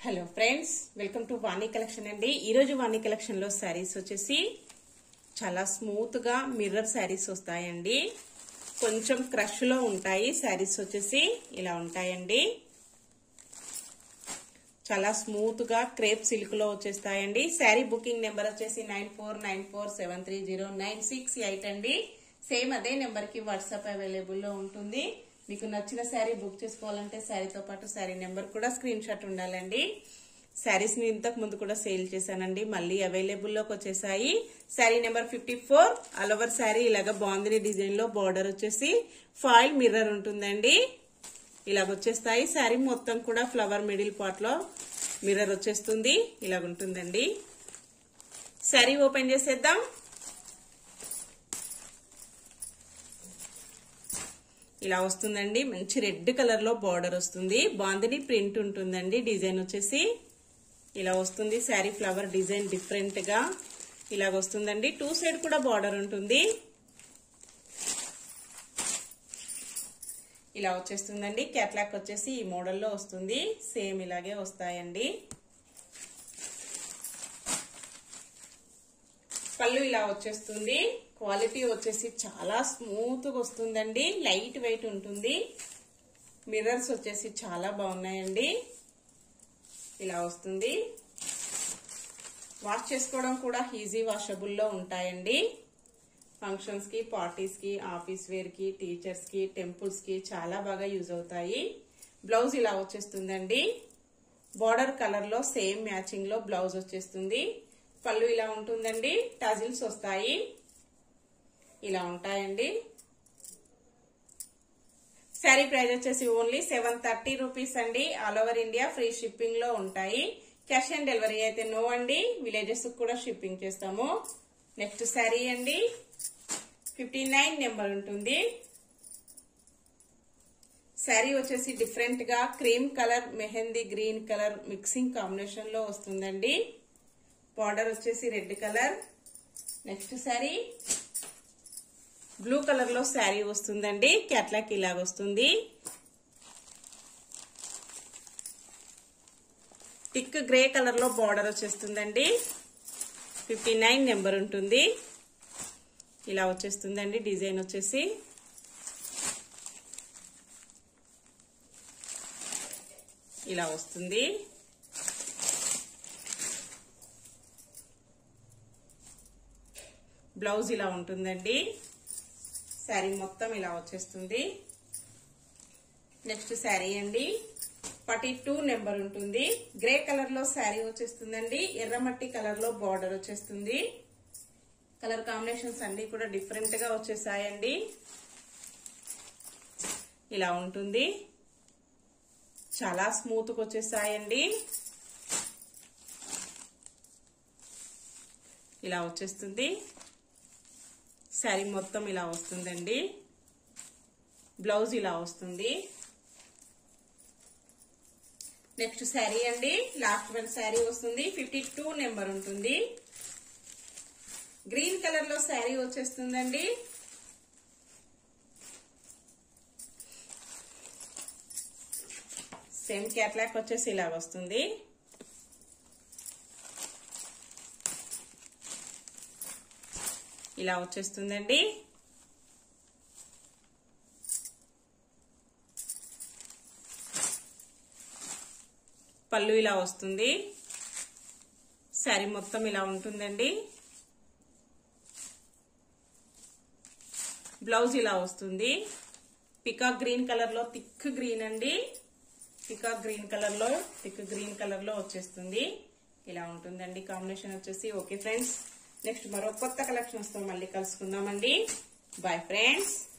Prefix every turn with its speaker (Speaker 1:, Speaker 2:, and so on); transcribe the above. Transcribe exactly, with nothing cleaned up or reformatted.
Speaker 1: Hello friends, welcome to Vani collection అండి. ఈరోజు వాణి collection లో శారీస్ వచ్చేసి చాలా స్మూత్ గా మిర్రర్ శారీస్ వస్తాయండి. కొంచెం క్రష్ లో ఉంటాయి. శారీస్ వచ్చేసి ఇలా ఉంటాయండి. చాలా స్మూత్ గా క్రేప్ సిల్క్ లో వచ్చేస్తాయండి. శారీ బుకింగ్ నెంబర్ వచ్చేసి nine four nine four seven three zero nine six eight అండి. సేమ్ అదే నెంబర్ కి వాట్సాప్ అవైలబుల్ లో ఉంటుంది. మీకు నచ్చిన శారీ బుక్ చేసుకోవాలంటే శారీతో పాటు శారీ నెంబర్ కూడా స్క్రీన్ షాట్ ఉండాలండి. శారీస్ ని ఇంతకు ముందు కూడా సేల్ చేశానండి, మళ్ళీ అవైలబుల్ లోకి వచ్చేసాయి. Sari number fifty four all over sari ఇలాగ బాందిని డిజైన్ లో బార్డర్ వచ్చేసి ఫాయిల్ మిర్రర్ ఉంటుందండి. ఇలాగ వచ్చేస్తాయి. శారీ మొత్తం కూడా ఫ్లవర్ మిడిల్ పార్ట్ లో మిర్రర్ వచ్చేస్తుంది. ఇలాగ ఉంటుందండి. శారీ ఓపెన్ చేసేద్దాం. ఇలా వస్తుందండి. మంచి రెడ్ కలర్ లో బార్డర్ వస్తుంది. బాందిని ప్రింట్ ఉంటుందండి. డిజైన్ వచ్చేసి ఇలా వస్తుంది. శారీ ఫ్లవర్ డిజైన్ డిఫరెంట్ గా ఇలాగ వస్తుందండి. టూ సైడ్ కూడా బార్డర్ ఉంటుంది. ఇలా వచ్చేస్తుందండి. క్యాట్లాక్ వచ్చేసి ఈ మోడల్లో వస్తుంది. సేమ్ ఇలాగే వస్తాయండి. పళ్ళు ఇలా వచ్చేస్తుంది. క్వాలిటీ వచ్చేసి చాలా స్మూత్ గా వస్తుందండి. లైట్ వెయిట్ ఉంటుంది. మిర్రర్స్ వచ్చేసి చాలా బాగున్నాయండి. ఇలా వస్తుంది. వాష్ చేసుకోవడం కూడా ఈజీ వాషబుల్ లో ఉంటాయండి. ఫంక్షన్స్ కి, పార్టీస్ కి, ఆఫీస్ వేర్ కి, టీచర్స్ కి, టెంపుల్స్ కి చాలా బాగా యూజ్ అవుతాయి. బ్లౌజ్ ఇలా వచ్చేస్తుందండి. బార్డర్ కలర్ లో సేమ్ మ్యాచింగ్ లో బ్లౌజ్ వచ్చేస్తుంది. పళ్ళు ఇలా ఉంటుందండి. టజిల్స్ వస్తాయి. ఇలా ఉంటాయండి. శారీ ప్రైస్ వచ్చేసి ఓన్లీ సెవెన్ థర్టీ రూపీస్ అండి. All over India free shipping లో ఉంటాయి. క్యాష్ ఆన్ డెలివరీ అయితే నో అండి. విలేజెస్ కూడా షిప్పింగ్ చేస్తాము. నెక్స్ట్ శారీ అండి ఫిఫ్టీ నైన్ నెంబర్ ఉంటుంది. శారీ వచ్చేసి డిఫరెంట్ గా cream colour, mehndi green colour mixing combination లో వస్తుందండి. బార్డర్ వచ్చేసి red colour. Next sari blue colour లో శారీ వస్తుందండి. క్యాట్లాక్ ఇలాగ వస్తుంది. థిక్ గ్రే కలర్ లో బార్డర్ వచ్చేస్తుందండి. ఫిఫ్టీ నైన్ నెంబర్ ఉంటుంది. ఇలా వచ్చేస్తుందండి. డిజైన్ వచ్చేసి ఇలా వస్తుంది. బ్లౌజ్ ఇలా ఉంటుందండి. శారీ మొత్తం ఇలా వచ్చేస్తుంది. నెక్స్ట్ శారీ అండి ఫార్టీ టూ నెంబర్ ఉంటుంది. గ్రే కలర్ లో శారీ వచ్చేస్తుందండి. ఎర్రమట్టి కలర్ లో బార్డర్ వచ్చేస్తుంది. కలర్ కాంబినేషన్స్ అన్ని కూడా డిఫరెంట్ గా వచ్చేసాయండి. ఇలా ఉంటుంది. చాలా స్మూత్ గా వచ్చేసాయండి. ఇలా వచ్చేస్తుంది. శారీ మొత్తం ఇలా వస్తుందండి. బ్లౌజ్ ఇలా వస్తుంది. నెక్స్ట్ శారీ అండి లాస్ట్ వన్ శారీ వస్తుంది. ఫిఫ్టీ టూ నెంబర్ ఉంటుంది. గ్రీన్ కలర్ లో శారీ వచ్చేస్తుందండి. సేమ్ క్యాట్లాక్ వచ్చేసి ఇలా వస్తుంది. ఇలా వచ్చేస్తుందండి. పళ్ళు ఇలా వస్తుంది. శారీ మొత్తం ఇలా ఉంటుందండి. బ్లౌజ్ ఇలా వస్తుంది. పికాక్ గ్రీన్ కలర్ లో థిక్ గ్రీన్ అండి. పికాక్ గ్రీన్ కలర్ లో థిక్ గ్రీన్ కలర్ లో వచ్చేస్తుంది. ఇలా ఉంటుందండి కాంబినేషన్ వచ్చేసి. ఓకే ఫ్రెండ్స్, నెక్స్ట్ మరో కొత్త కలెక్షన్స్ తో మళ్ళీ కలుసుకుందామండి. Bye friends.